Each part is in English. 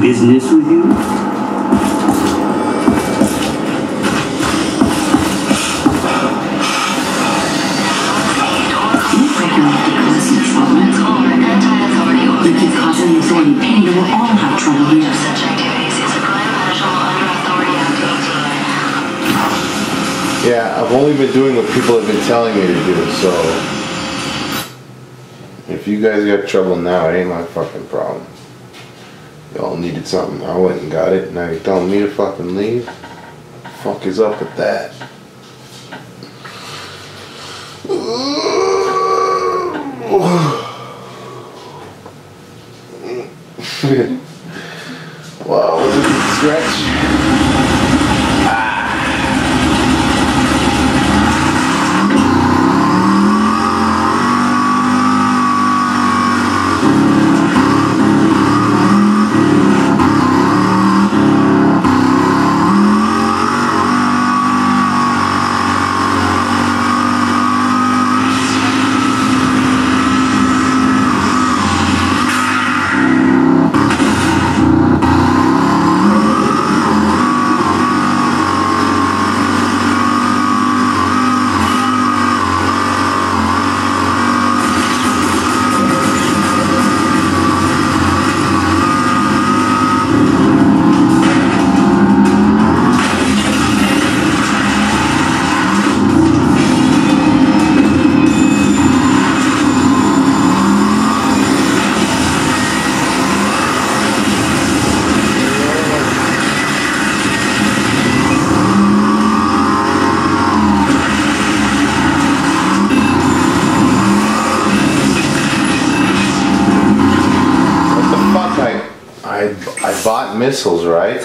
business with you? You keep causing the authority pain, and we'll all have trouble here. Yeah, I've only been doing what people have been telling me to do, so if you guys got trouble now, it ain't my fucking problem. Y'all needed something, I went and got it, now you're telling me to fucking leave? The fuck is up with that? Wow, was it a stretch? I bought missiles, right?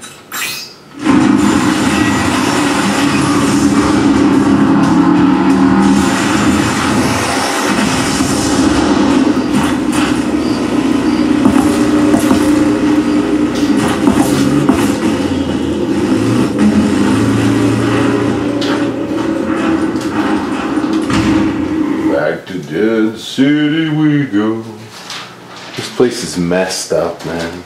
Back to Dead City we go. This place is messed up, man.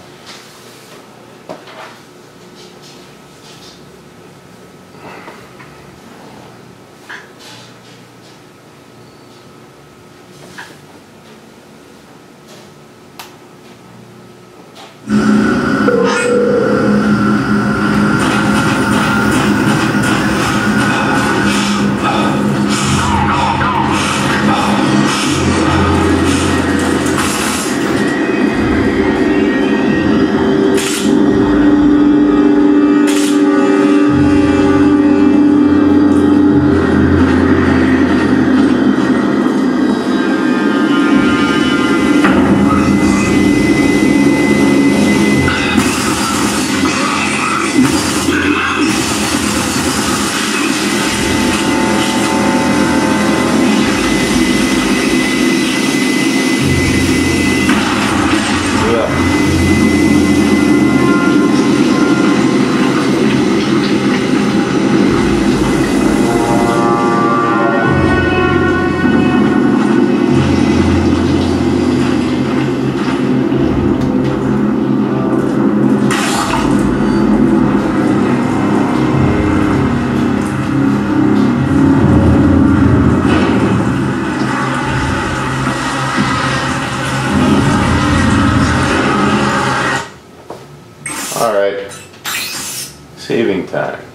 Alright, saving time.